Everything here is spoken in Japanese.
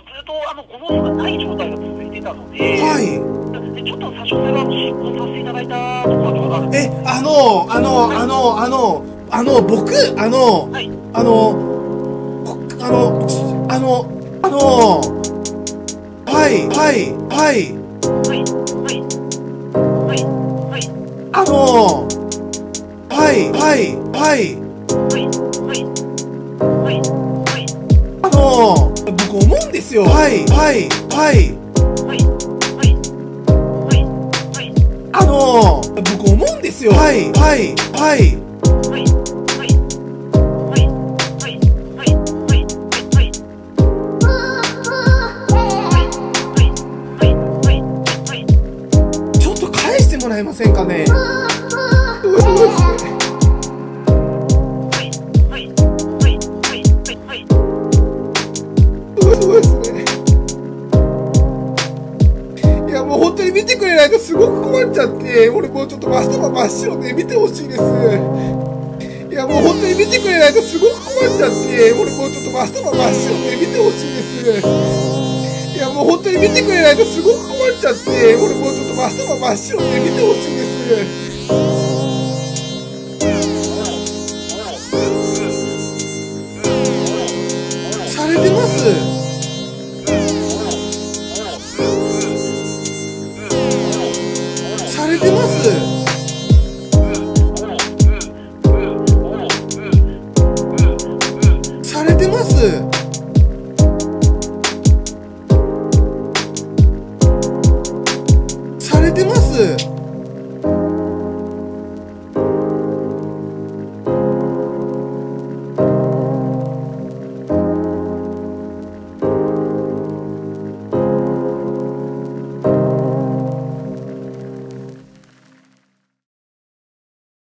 っとご納車がない状態が続いてたので、 はい。 でちょっと差し押さえは進行させていただいたところがちょうどあるんです。 僕、 はい。 はい、はい、はい、 はい。はい。はい。はい。 はい、はい、はい、 はい。はい。はい。はい。 僕思うんですよ。はい、はい、はい、 はい。はい。はい。はい。 僕思うんですよ。はい、はい、はい。 はい。はい。はい。はい。はい。はい。はい。はい。はい。はい。 ちょっと返してもらえませんかね。そうですね。いやもう本当に見てくれないとすごく困っちゃって、俺もうちょっと頭真っ白で見てほしいです。いやもう本当に見てくれないとすごく困っちゃって、俺もうちょっと頭真っ白で見てほしいです。いやもう本当に見てくれないとすごく困っちゃって、俺もうちょっと頭真っ白で見てほしいです。